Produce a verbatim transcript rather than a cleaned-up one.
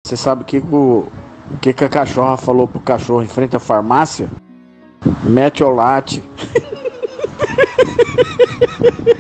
Você sabe o que, o, o que, que a cachorra falou pro cachorro em frente à farmácia? Mete o late.